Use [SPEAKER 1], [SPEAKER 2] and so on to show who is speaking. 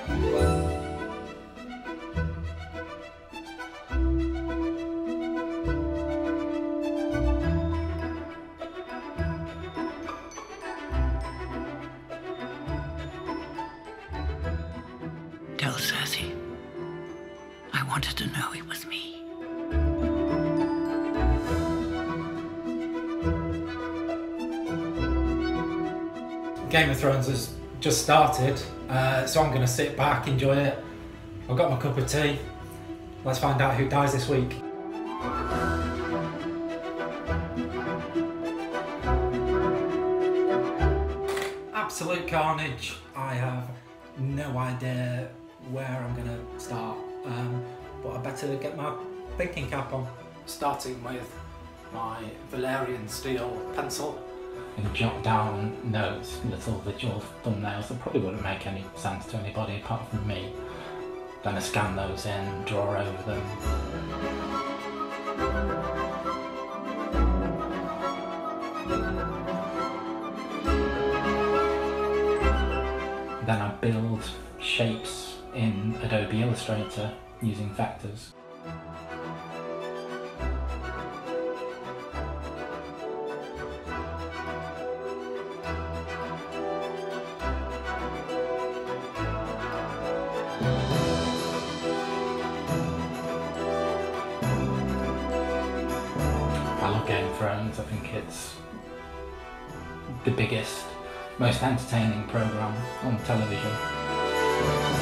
[SPEAKER 1] Tell Cersei I wanted to know it was me.
[SPEAKER 2] Game of Thrones has just started, so I'm going to sit back, enjoy it. I've got my cup of tea. Let's find out who dies this week. Absolute carnage. I have no idea where I'm going to start, but I better get my thinking cap on. Starting with my Valerian steel pencil.
[SPEAKER 3] And jot down notes, little visual thumbnails that probably wouldn't make any sense to anybody apart from me. Then I scan those in, draw over them. Then I build shapes in Adobe Illustrator using vectors. I love Game of Thrones. I think it's the biggest, most entertaining programme on television.